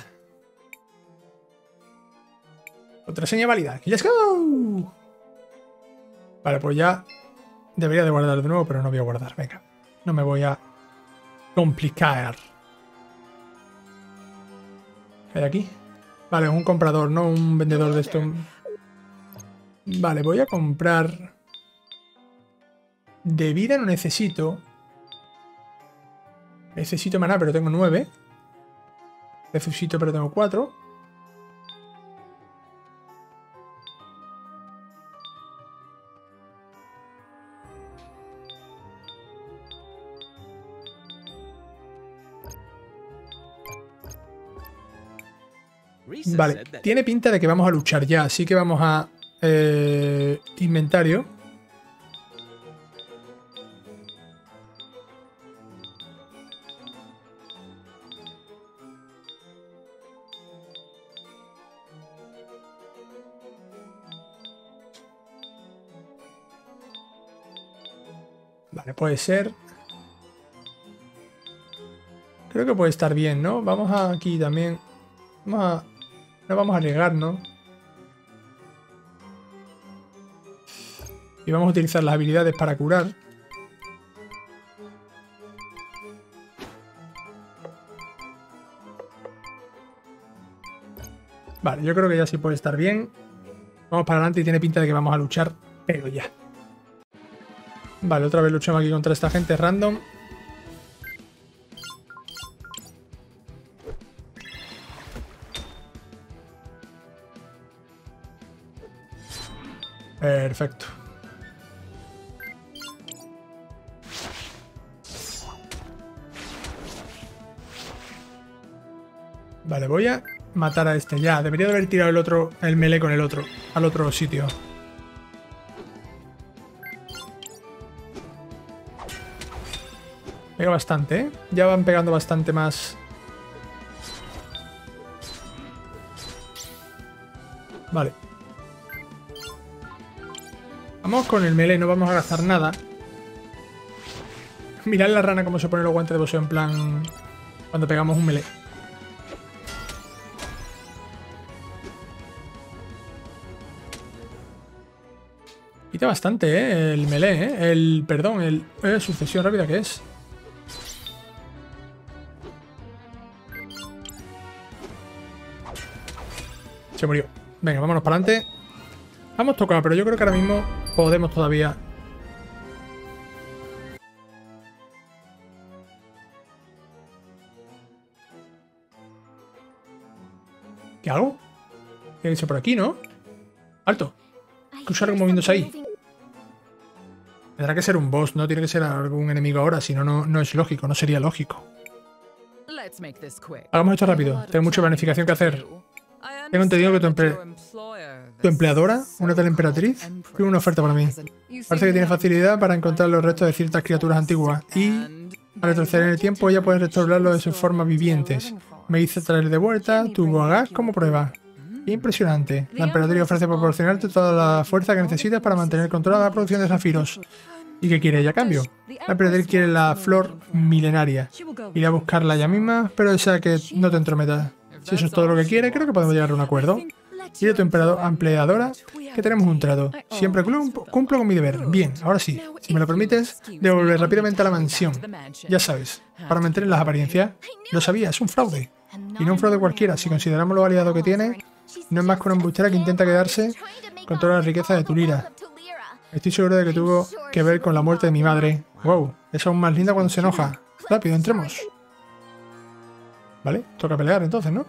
Contraseña válida. ¡Let's go! Vale, pues ya debería de guardar de nuevo, pero no voy a guardar. Venga, no me voy a complicar. ¿Qué hay aquí? Vale, un comprador, no un vendedor de esto. Vale, voy a comprar... De vida no necesito. Necesito maná, pero tengo 9. Necesito, pero tengo 4. Vale, tiene pinta de que vamos a luchar ya, así que vamos a... inventario. Vale, puede ser. Creo que puede estar bien, ¿no? Vamos aquí también. No vamos a arriesgarnos. Y vamos a utilizar las habilidades para curar. Vale, yo creo que ya sí puede estar bien. Vamos para adelante y tiene pinta de que vamos a luchar, pero ya. Vale, otra vez luchamos aquí contra esta gente random. Perfecto. Vale, voy a matar a este ya. Debería de haber tirado el melee con el otro, al otro sitio. Pega bastante, ¿eh? Ya van pegando bastante más. Vale. Vamos con el melee, no vamos a gastar nada. Mirad la rana cómo se pone los guantes de boxeo en plan cuando pegamos un melee. Quita bastante, el melee, Perdón, sucesión rápida que es. Se murió. Venga, vámonos para adelante. Vamos tocado, pero yo creo que ahora mismo podemos todavía. ¿Qué hago? Tiene que ser por aquí, ¿no? ¡Alto! Escuchar algo moviéndose ahí. Tendrá que ser un boss, no tiene que ser algún enemigo ahora, si no, no es lógico, no sería lógico. Hagamos esto rápido, tengo mucha planificación que hacer. Tengo entendido que tu empleadora, una tal emperatriz, tiene una oferta para mí. Parece que tiene facilidad para encontrar los restos de ciertas criaturas antiguas y, al retroceder en el tiempo, ella puede restaurarlos de sus formas vivientes. Me hice traer de vuelta tu bagaje como prueba. Impresionante. La emperatriz ofrece proporcionarte toda la fuerza que necesitas para mantener controlada la producción de zafiros. ¿Y qué quiere ella a cambio? La emperatriz quiere la flor milenaria. Iré a buscarla ella misma, pero desea que no te entrometas. Si eso es todo lo que quiere, creo que podemos llegar a un acuerdo. Dile a tu empleadora que tenemos un trato. Siempre cumplo con mi deber. Bien, ahora sí. Si me lo permites, debo volver rápidamente a la mansión. Ya sabes, para mantener las apariencias. Lo sabía, es un fraude. Y no un fraude cualquiera. Si consideramos lo aliado que tiene, no es más que una embustera que intenta quedarse con toda la riqueza de Tulira. Estoy seguro de que tuvo que ver con la muerte de mi madre. Wow, es aún más linda cuando se enoja. Rápido, entremos. Vale, toca pelear entonces, ¿no?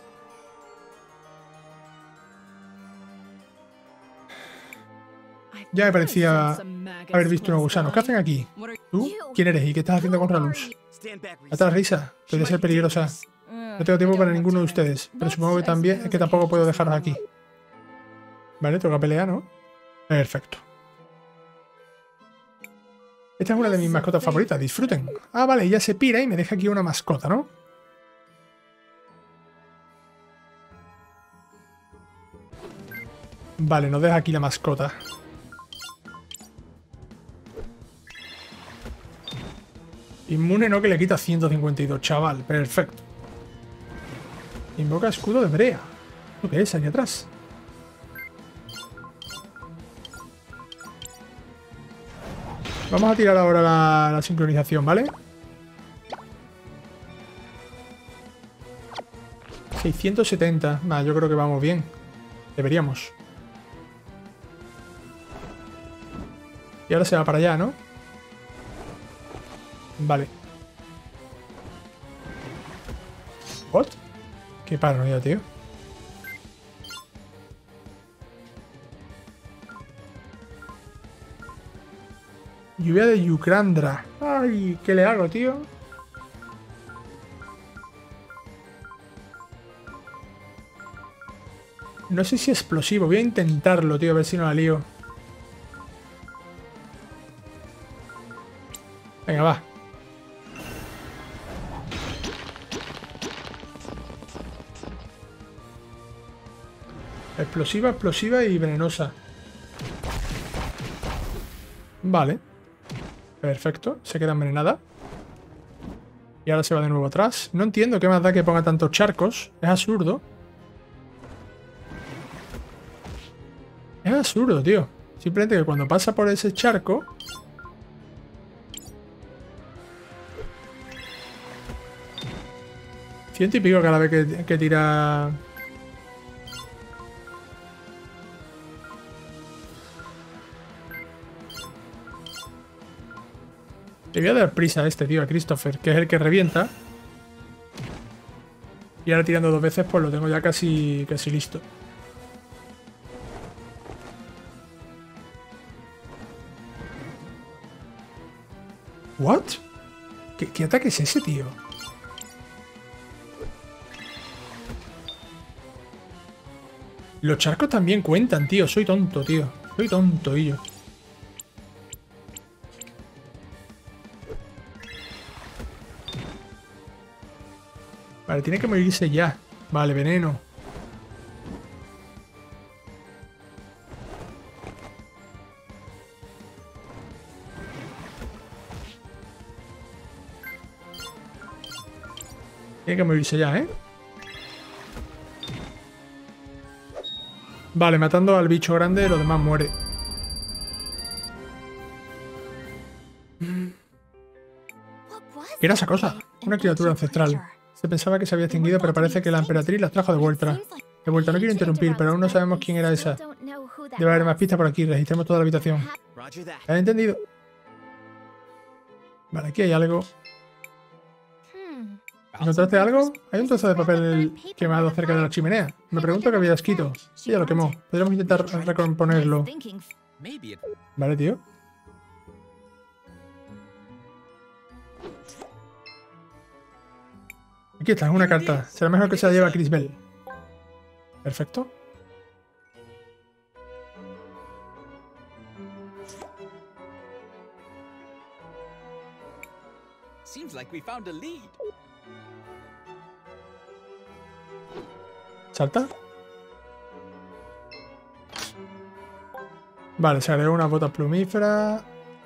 Ya me parecía haber visto unos gusanos. ¿Qué hacen aquí? ¿Tú? ¿Quién eres y qué estás haciendo con Ralus? Hasta la risa. Puede ser peligrosa. No tengo tiempo para ninguno de ustedes, pero supongo que tampoco puedo dejaros aquí. Vale, toca pelear, ¿no? Perfecto. Esta es una de mis mascotas favoritas, disfruten. Ah, vale, ya se pira y me deja aquí una mascota, ¿no? Vale, nos deja aquí la mascota. Inmune no, que le quita 152, chaval. Perfecto. Invoca escudo de brea. ¿Lo que es? Aquí atrás. Vamos a tirar ahora la sincronización, ¿vale? 670. Vale, yo creo que vamos bien. Deberíamos. Y ahora se va para allá, ¿no? Vale. ¿What? Qué paranoia, tío. Lluvia de Yukrandra. Ay, ¿qué le hago, tío? No sé si explosivo. Voy a intentarlo, tío, a ver si no la lío. Venga, va. Explosiva, explosiva y venenosa. Vale. Perfecto. Se queda envenenada. Y ahora se va de nuevo atrás. No entiendo qué más da que ponga tantos charcos. Es absurdo. Es absurdo, tío. Simplemente que cuando pasa por ese charco... Ciento y pico cada vez que tira... Le voy a dar prisa a este tío, a Christopher, que es el que revienta. Y ahora tirando 2 veces, pues lo tengo ya casi listo. ¿What? ¿Qué ataque es ese, tío? Los charcos también cuentan, tío. Soy tonto, tío. Soy tonto, y yo. Vale, tiene que morirse ya. Vale, veneno. Tiene que morirse ya, ¿eh? Vale, matando al bicho grande, lo demás muere. ¿Qué era esa cosa? Una criatura ancestral. Se pensaba que se había extinguido, pero parece que la emperatriz las trajo de vuelta. De vuelta, no quiero interrumpir, pero aún no sabemos quién era esa. Debe haber más pistas por aquí, registremos toda la habitación. ¿Has entendido? Vale, aquí hay algo. ¿Encontraste algo? Hay un trozo de papel quemado cerca de la chimenea. Me pregunto qué había escrito. Sí, ya lo quemó. Podríamos intentar recomponerlo. Vale, tío. Aquí está, una carta. Será mejor que se la lleve a Chris Bell. Perfecto. Seems like we found a lead. ¿Salta? Vale, se agregó una bota plumífera.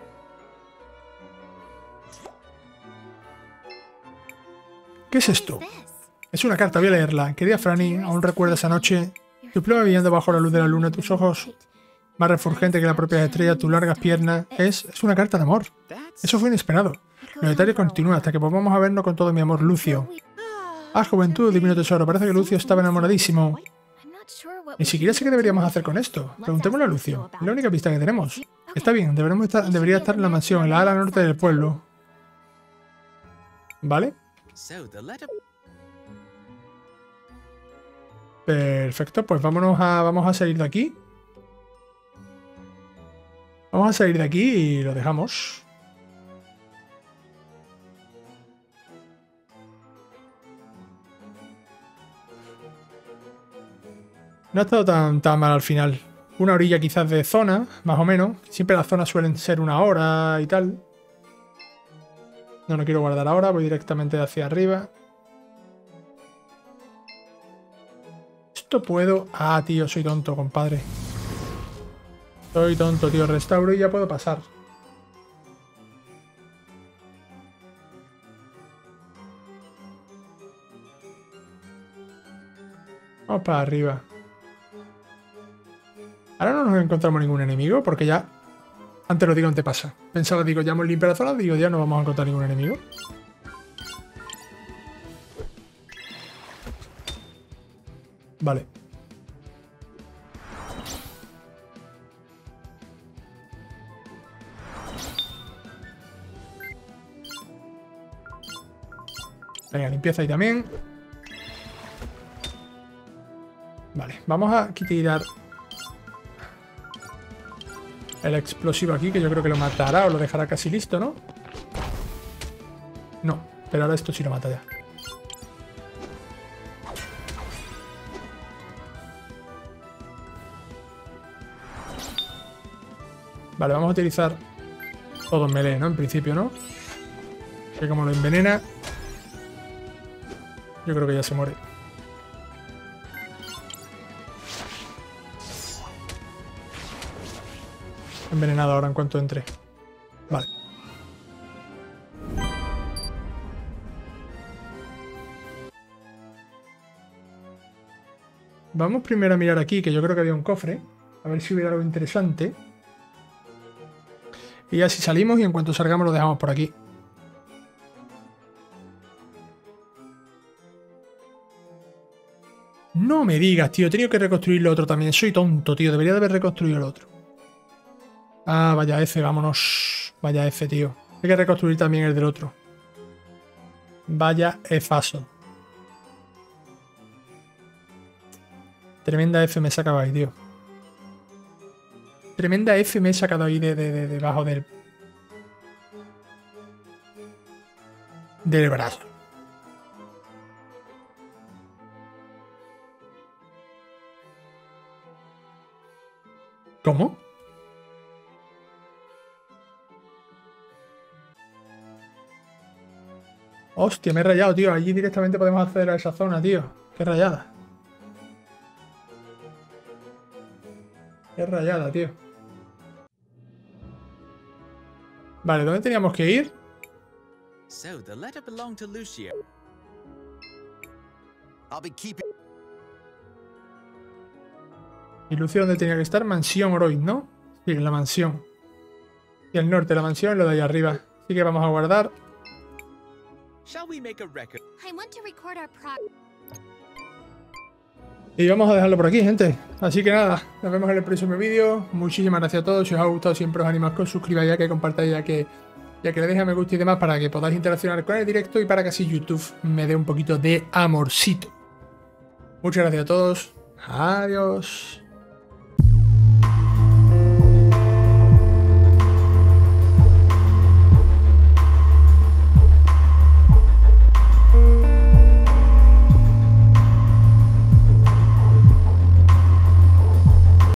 ¿Qué es esto? Es una carta, voy a leerla. Querida Franny, ¿aún recuerdas esa noche? Tu pluma brillando bajo la luz de la luna, tus ojos más refulgentes que la propia estrella, tus largas piernas. Es una carta de amor. Eso fue inesperado. El detalle continúa hasta que volvamos a vernos con todo mi amor, Lucio. Ah, juventud, divino tesoro. Parece que Lucio estaba enamoradísimo. Ni siquiera sé qué deberíamos hacer con esto. Preguntémosle a Lucio. Es la única pista que tenemos. Está bien, debería estar en la mansión, en la ala norte del pueblo. ¿Vale? Perfecto, pues vamos a salir de aquí. Vamos a salir de aquí y lo dejamos. No ha estado tan mal al final. Una orilla quizás de zona, más o menos. Siempre las zonas suelen ser una hora y tal. No quiero guardar ahora, voy directamente hacia arriba. Esto puedo... Ah, tío, soy tonto, compadre. Soy tonto, tío. Restauro y ya puedo pasar. Vamos para arriba. Ahora no nos encontramos ningún enemigo, porque ya... Antes lo digo, antes pasa. Pensaba, digo, ya hemos limpiado la zona, digo, ya no vamos a encontrar ningún enemigo. Vale. Venga, limpieza ahí también. Vale, vamos a tirar el explosivo aquí, que yo creo que lo matará o lo dejará casi listo, ¿no? No, pero ahora esto sí lo mata ya. Vale, vamos a utilizar todo en melee, ¿no? En principio, ¿no? Que como lo envenena, yo creo que ya se muere. Envenenado ahora en cuanto entre. Vale. Vamos primero a mirar aquí, que yo creo que había un cofre. A ver si hubiera algo interesante. Y ya si salimos y en cuanto salgamos lo dejamos por aquí. No me digas, tío. He tenido que reconstruir lo otro también. Soy tonto, tío. Debería de haber reconstruido el otro. Ah, vaya F, vámonos. Vaya F, tío. Hay que reconstruir también el del otro. Vaya Faso. Tremenda F me he sacado ahí, tío. Tremenda F me he sacado ahí debajo del brazo. ¿Cómo? Hostia, me he rayado, tío. Allí directamente podemos acceder a esa zona, tío. Qué rayada. Qué rayada, tío. Vale, ¿dónde teníamos que ir? So the letter belonged to Lucio. I'll be keeping. ¿Y Lucio dónde tenía que estar? Mansión Oroid, ¿no? Sí, en la mansión. Y al norte de la mansión, lo de ahí arriba. Así que vamos a guardar. Shall we make a record? I want to record our progress. Y vamos a dejarlo por aquí, gente. Así que nada, nos vemos en el próximo vídeo. Muchísimas gracias a todos. Si os ha gustado, siempre os animo a que os suscribáis, a que compartáis, a que le deis a me gusta y demás para que podáis interaccionar con el directo y para que así YouTube me dé un poquito de amorcito. Muchas gracias a todos. Adiós.